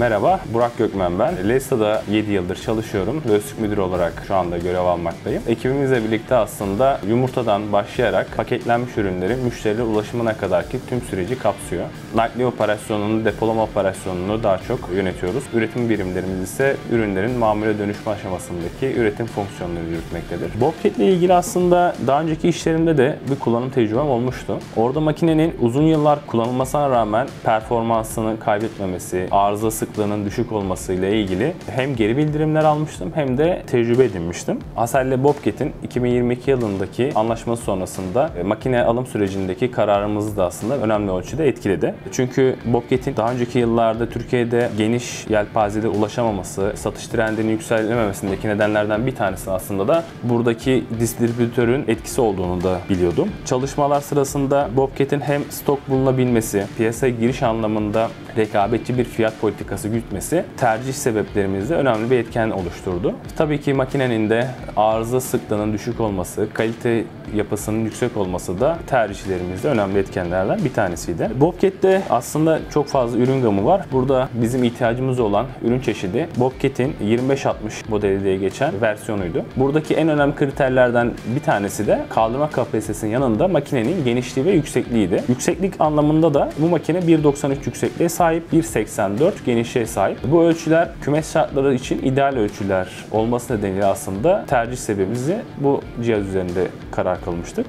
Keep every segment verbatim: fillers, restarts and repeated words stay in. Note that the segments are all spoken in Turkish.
Merhaba, Burak Gökmen ben. Leista'da yedi yıldır çalışıyorum. Lojistik müdürü olarak şu anda görev almaktayım. Ekibimizle birlikte aslında yumurtadan başlayarak paketlenmiş ürünlerin müşterilere ulaşımına kadarki tüm süreci kapsıyor. Nakliye operasyonunu, depolama operasyonunu daha çok yönetiyoruz. Üretim birimlerimiz ise ürünlerin mamule dönüşme aşamasındaki üretim fonksiyonlarını yürütmektedir. Bobcat ile ilgili aslında daha önceki işlerimde de bir kullanım tecrübem olmuştu. Orada makinenin uzun yıllar kullanılmasına rağmen performansını kaybetmemesi, arıza sıklığının düşük olması ile ilgili hem geri bildirimler almıştım hem de tecrübe edinmiştim. Hasel ile Bobcat'in iki bin yirmi iki yılındaki anlaşması sonrasında makine alım sürecindeki kararımızı da aslında önemli ölçüde etkiledi. Çünkü Bobcat'in daha önceki yıllarda Türkiye'de geniş yelpazede ulaşamaması, satış trendinin yükselmemesindeki nedenlerden bir tanesi aslında da buradaki distribütörün etkisi olduğunu da biliyordum. Çalışmalar sırasında Bobcat'in hem stok bulunabilmesi, piyasaya giriş anlamında rekabetçi bir fiyat politikası gütmesi tercih sebeplerimizde önemli bir etken oluşturdu. Tabii ki makinenin de arıza sıklığının düşük olması, kalite yapısının yüksek olması da tercihlerimizde önemli etkenlerden bir tanesiydi. Bobcat'te aslında çok fazla ürün gamı var. Burada bizim ihtiyacımız olan ürün çeşidi Bobcat'in yirmi beş altmış modeli diye geçen versiyonuydu. Buradaki en önemli kriterlerden bir tanesi de kaldırma kapasitesinin yanında makinenin genişliği ve yüksekliğiydi. Yükseklik anlamında da bu makine bir doksan üç yüksekliğe sahip, bir seksen dört genişliğe sahip. Bu ölçüler kümes şartları için ideal ölçüler olması nedeniyle aslında tercih sebebimizi bu cihaz üzerinde karar kılmıştık.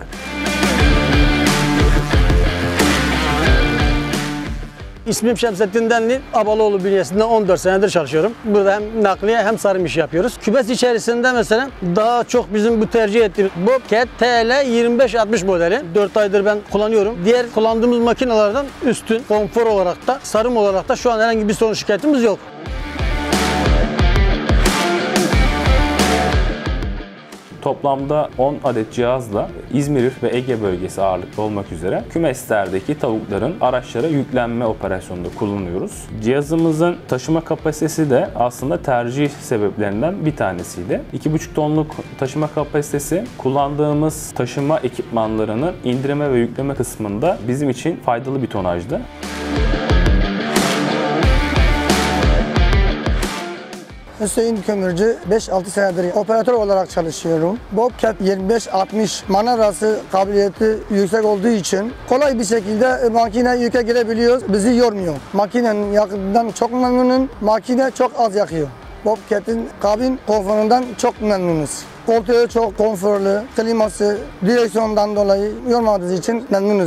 İsmim Şemsettin Denli, Abaloğlu bünyesinde on dört senedir çalışıyorum. Burada hem nakliye hem sarım işi yapıyoruz. Kümes içerisinde mesela daha çok bizim bu tercih ettiğimiz Bobcat T L yirmi beş altmış modeli. dört aydır ben kullanıyorum. Diğer kullandığımız makinelerden üstün, konfor olarak da, sarım olarak da şu an herhangi bir sorun şikayetimiz yok. Toplamda on adet cihazla İzmir ve Ege bölgesi ağırlıklı olmak üzere kümeslerdeki tavukların araçlara yüklenme operasyonunda kullanıyoruz. Cihazımızın taşıma kapasitesi de aslında tercih sebeplerinden bir tanesiydi. iki buçuk tonluk taşıma kapasitesi kullandığımız taşıma ekipmanlarının indirme ve yükleme kısmında bizim için faydalı bir tonajdı. Hüseyin Kömürcü, beş altı senedir operatör olarak çalışıyorum. Bobcat yirmi beş altmış manevrası kabiliyeti yüksek olduğu için kolay bir şekilde makine yüke girebiliyoruz. Bizi yormuyor. Makinenin yakıtından çok memnunum. Makine çok az yakıyor. Bobcat'in kabin konforundan çok memnunuz. Koltuğu çok konforlu, kliması, direksiyondan dolayı yormadığı için memnunuz.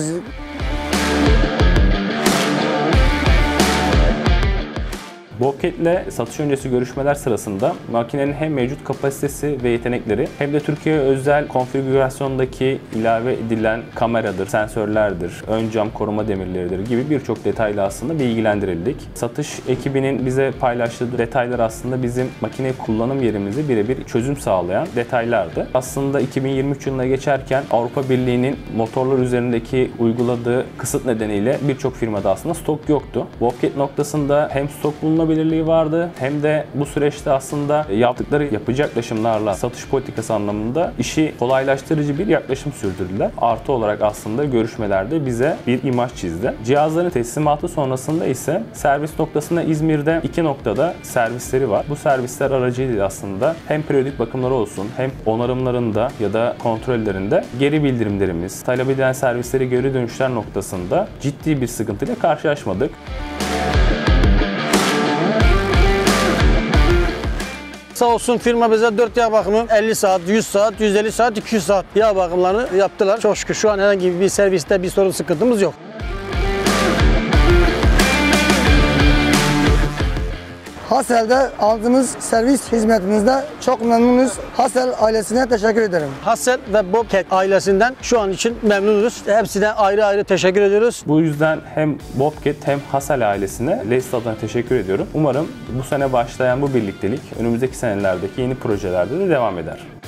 Bobcat ile satış öncesi görüşmeler sırasında makinenin hem mevcut kapasitesi ve yetenekleri hem de Türkiye özel konfigürasyondaki ilave edilen kameradır, sensörlerdir, ön cam koruma demirleridir gibi birçok detayla aslında bilgilendirildik. Satış ekibinin bize paylaştığı detaylar aslında bizim makine kullanım yerimizi birebir çözüm sağlayan detaylardı. Aslında iki bin yirmi üç yılına geçerken Avrupa Birliği'nin motorlar üzerindeki uyguladığı kısıt nedeniyle birçok firmada aslında stok yoktu. Bobcat noktasında hem stok bulunabilirliği vardı hem de bu süreçte aslında yaptıkları yapıcı yaklaşımlarla satış politikası anlamında işi kolaylaştırıcı bir yaklaşım sürdürdüler. Artı olarak aslında görüşmelerde bize bir imaj çizdi. Cihazların teslimatı sonrasında ise servis noktasında İzmir'de iki noktada servisleri var. Bu servisler aracıyla aslında hem periyodik bakımları olsun hem onarımlarında ya da kontrollerinde geri bildirimlerimiz, talep edilen servisleri geri dönüşler noktasında ciddi bir sıkıntıyla karşılaşmadık. Sağ olsun firma bize dört yağ bakımı elli saat, yüz saat, yüz elli saat, iki yüz saat yağ bakımlarını yaptılar. Çok şükür şu an herhangi bir serviste bir sorun sıkıntımız yok. Hasel'de aldığımız servis hizmetimizde çok memnunuz. Hasel ailesine teşekkür ederim. Hasel ve Bobcat ailesinden şu an için memnunuz. Hepsine ayrı ayrı teşekkür ediyoruz. Bu yüzden hem Bobcat hem Hasel ailesine Leista adına teşekkür ediyorum. Umarım bu sene başlayan bu birliktelik önümüzdeki senelerdeki yeni projelerde de devam eder.